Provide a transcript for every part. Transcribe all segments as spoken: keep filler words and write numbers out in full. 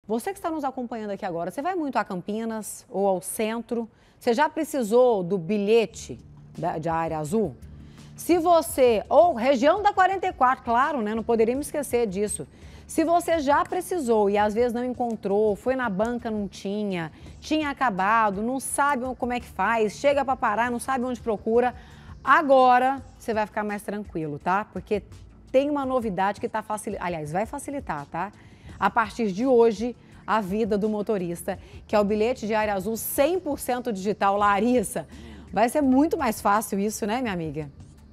Você que está nos acompanhando aqui agora, você vai muito a Campinas ou ao centro? Você já precisou do bilhete da, de área azul? Se você, ou região da quarenta e quatro, claro, né? Não poderíamos esquecer disso. Se você já precisou e às vezes não encontrou, foi na banca, não tinha, tinha acabado, não sabe como é que faz, chega para parar, não sabe onde procura, agora você vai ficar mais tranquilo, tá? Porque tem uma novidade que está facilitando, aliás, vai facilitar, tá? A partir de hoje, a vida do motorista, que é o bilhete de área azul cem por cento digital. Larissa, vai ser muito mais fácil isso, né, minha amiga?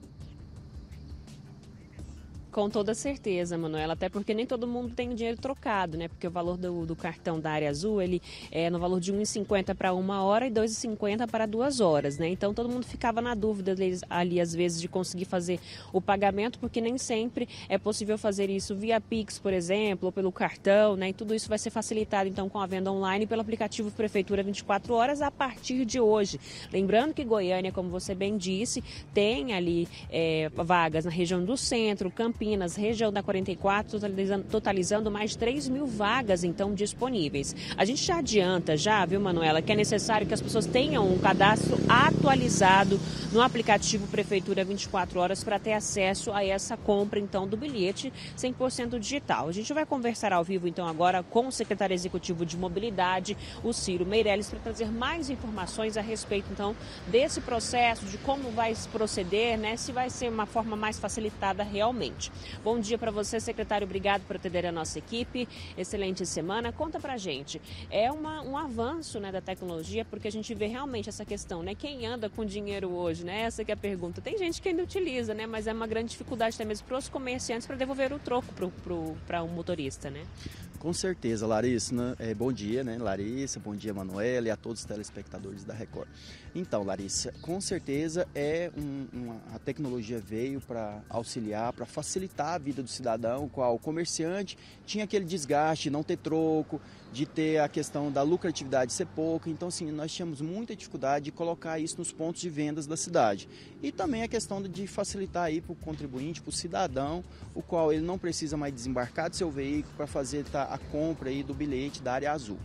Com toda certeza, Manuela, até porque nem todo mundo tem o dinheiro trocado, né? Porque o valor do, do cartão da área azul, ele é no valor de um real e cinquenta centavos para uma hora e dois reais e cinquenta centavos para duas horas, né? Então todo mundo ficava na dúvida ali, ali, às vezes, de conseguir fazer o pagamento, porque nem sempre é possível fazer isso via Pix, por exemplo, ou pelo cartão, né? E tudo isso vai ser facilitado, então, com a venda online pelo aplicativo Prefeitura vinte e quatro horas a partir de hoje. Lembrando que Goiânia, como você bem disse, tem ali é, vagas na região do centro, Campinas, Campinas, região da quarenta e quatro, totalizando, totalizando mais de três mil vagas, então, disponíveis. A gente já adianta, já, viu, Manuela, que é necessário que as pessoas tenham um cadastro atualizado no aplicativo Prefeitura vinte e quatro horas para ter acesso a essa compra, então, do bilhete cem por cento digital. A gente vai conversar ao vivo, então, agora com o secretário executivo de Mobilidade, o Ciro Meirelles, para trazer mais informações a respeito, então, desse processo, de como vai se proceder, né, se vai ser uma forma mais facilitada realmente. Bom dia para você, secretário. Obrigado por atender a nossa equipe. Excelente semana. Conta pra gente. É uma, um avanço, né, da tecnologia, porque a gente vê realmente essa questão, né? Quem anda com dinheiro hoje, né? Essa que é a pergunta. Tem gente que ainda utiliza, né? Mas é uma grande dificuldade até mesmo para os comerciantes para devolver o troco para um motorista, né? Com certeza, Larissa. Né? É, bom dia, né, Larissa? Bom dia, Manuela, e a todos os telespectadores da Record. Então, Larissa, com certeza é um, uma, a tecnologia veio para auxiliar, para facilitar a vida do cidadão, o qual o comerciante tinha aquele desgaste de não ter troco, de ter a questão da lucratividade ser pouca. Então, assim, nós tínhamos muita dificuldade de colocar isso nos pontos de vendas da cidade. E também a questão de facilitar aí para o contribuinte, para o cidadão, o qual ele não precisa mais desembarcar do seu veículo para fazer tá, a compra aí do bilhete da área azul,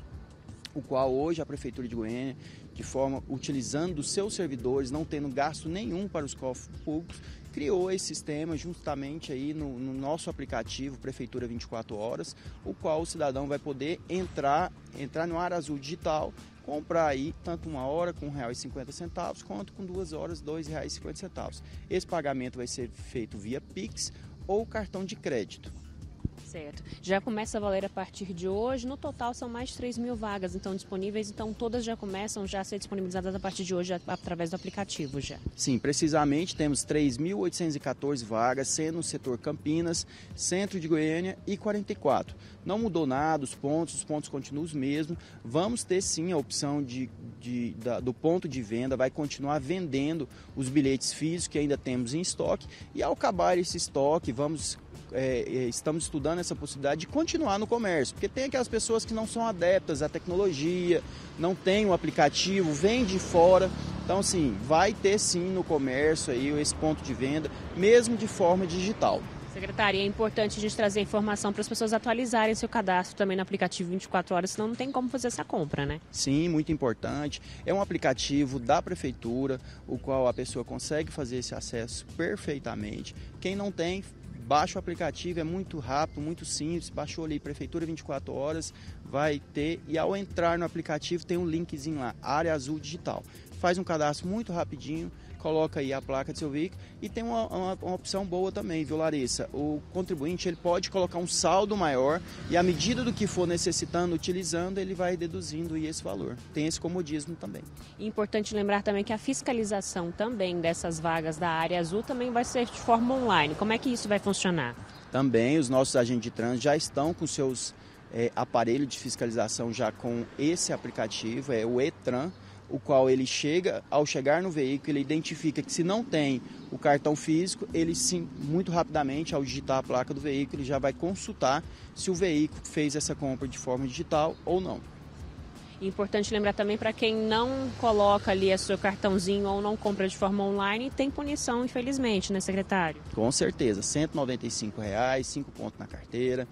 o qual hoje a Prefeitura de Goiânia, de forma utilizando os seus servidores, não tendo gasto nenhum para os cofres públicos, criou esse sistema justamente aí no, no nosso aplicativo Prefeitura vinte e quatro horas, o qual o cidadão vai poder entrar, entrar no área azul digital, comprar aí tanto uma hora com um real e cinquenta centavos, quanto com duas horas, dois reais e cinquenta centavos. Esse pagamento vai ser feito via Pix ou cartão de crédito. Certo. Já começa a valer a partir de hoje. No total são mais de três mil vagas então disponíveis, então todas já começam já a ser disponibilizadas a partir de hoje através do aplicativo já. Sim, precisamente temos três mil oitocentas e quatorze vagas, sendo no setor Campinas, centro de Goiânia e quarenta e quatro. Não mudou nada, os pontos, os pontos continuam os mesmos. Vamos ter sim a opção de, de, da, do ponto de venda, vai continuar vendendo os bilhetes físicos que ainda temos em estoque, e ao acabar esse estoque, vamos... É, estamos estudando essa possibilidade de continuar no comércio, porque tem aquelas pessoas que não são adeptas à tecnologia, não tem o aplicativo, vem de fora. Então, assim, vai ter sim no comércio aí esse ponto de venda, mesmo de forma digital. Secretária, é importante a gente trazer informação para as pessoas atualizarem seu cadastro também no aplicativo vinte e quatro horas, senão não tem como fazer essa compra, né? Sim, muito importante. É um aplicativo da Prefeitura, o qual a pessoa consegue fazer esse acesso perfeitamente. Quem não tem, baixa o aplicativo, é muito rápido, muito simples. Baixou ali Prefeitura vinte e quatro horas, vai ter, e ao entrar no aplicativo tem um linkzinho lá, área azul digital. Faz um cadastro muito rapidinho, coloca aí a placa do seu veículo, e tem uma, uma, uma opção boa também, viu, Larissa? O contribuinte ele pode colocar um saldo maior, e à medida do que for necessitando, utilizando, ele vai deduzindo aí esse valor. Tem esse comodismo também. Importante lembrar também que a fiscalização também dessas vagas da área azul também vai ser de forma online. Como é que isso vai funcionar? Também os nossos agentes de trânsito já estão com seus é, aparelhos de fiscalização já com esse aplicativo, é o E-Tran, o qual ele chega, ao chegar no veículo, ele identifica que se não tem o cartão físico, ele sim, muito rapidamente, ao digitar a placa do veículo, ele já vai consultar se o veículo fez essa compra de forma digital ou não. Importante lembrar também para quem não coloca ali o seu cartãozinho ou não compra de forma online, tem punição, infelizmente, né, secretário? Com certeza, cento e noventa e cinco reais, cinco pontos na carteira.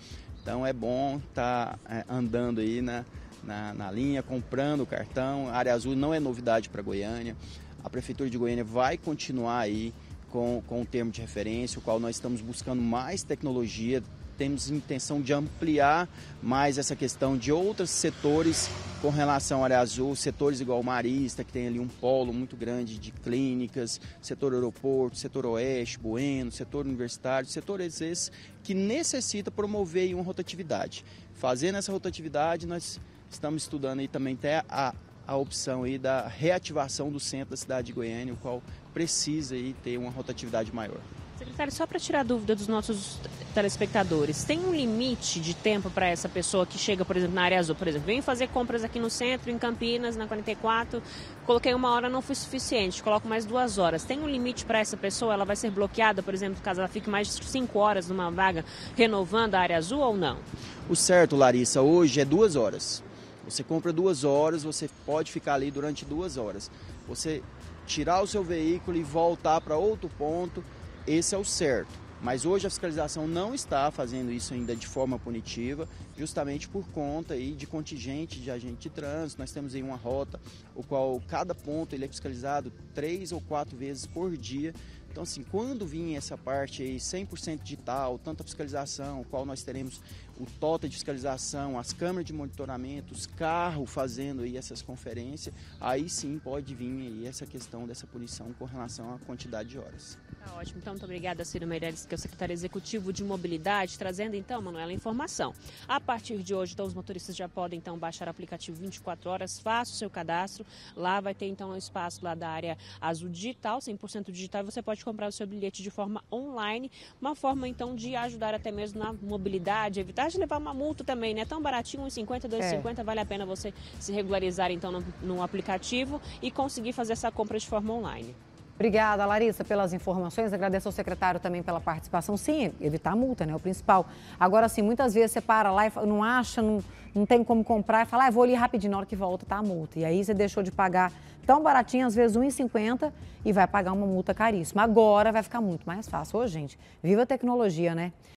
Então é bom estar tá, é, andando aí na, na, na linha, comprando o cartão. A área azul não é novidade para Goiânia. A Prefeitura de Goiânia vai continuar aí com, com o termo de referência, o qual nós estamos buscando mais tecnologia. Temos intenção de ampliar mais essa questão de outros setores com relação à área azul, setores igual o Marista, que tem ali um polo muito grande de clínicas, setor aeroporto, setor oeste, Bueno, setor universitário, setores esses que necessita promover aí uma rotatividade. Fazendo essa rotatividade, nós estamos estudando aí também até a, a opção aí da reativação do centro da cidade de Goiânia, o qual precisa aí ter uma rotatividade maior. Secretário, só para tirar dúvida dos nossos telespectadores, tem um limite de tempo para essa pessoa que chega, por exemplo, na área azul? Por exemplo, vem fazer compras aqui no centro, em Campinas, na quarenta e quatro, coloquei uma hora, não foi suficiente, coloco mais duas horas. Tem um limite para essa pessoa? Ela vai ser bloqueada, por exemplo, caso ela fique mais de cinco horas numa vaga renovando a área azul ou não? O certo, Larissa, hoje é duas horas. Você compra duas horas, você pode ficar ali durante duas horas. Você tirar o seu veículo e voltar para outro ponto, esse é o certo. Mas hoje a fiscalização não está fazendo isso ainda de forma punitiva, justamente por conta aí de contingente de agente de trânsito. Nós temos aí uma rota, o qual cada ponto ele é fiscalizado três ou quatro vezes por dia. Então, assim, quando vir essa parte aí cem por cento digital, tanta fiscalização, o qual nós teremos o totem de fiscalização, as câmeras de monitoramento, os carros fazendo aí essas conferências, aí sim pode vir aí essa questão dessa punição com relação à quantidade de horas. Tá ótimo. Então, muito obrigada, Ciro Meirelles, que é o secretário executivo de mobilidade, trazendo então, Manuela, a informação. A partir de hoje, então, os motoristas já podem então baixar o aplicativo vinte e quatro horas, faça o seu cadastro, lá vai ter então um espaço lá da área azul digital, cem por cento digital, e você pode comprar o seu bilhete de forma online, uma forma então de ajudar até mesmo na mobilidade, evitar de levar uma multa também, né? Tão baratinho, um e cinquenta, dois e cinquenta, é. Vale a pena você se regularizar então no, no aplicativo e conseguir fazer essa compra de forma online. Obrigada, Larissa, pelas informações. Agradeço ao secretário também pela participação. Sim, evitar a multa, né? O principal. Agora, sim, muitas vezes você para lá e não acha, não, não tem como comprar e fala, ah, vou ali rapidinho, na hora que volta tá a multa. E aí você deixou de pagar tão baratinho, às vezes um e cinquenta, e vai pagar uma multa caríssima. Agora vai ficar muito mais fácil. Ô, gente, viva a tecnologia, né?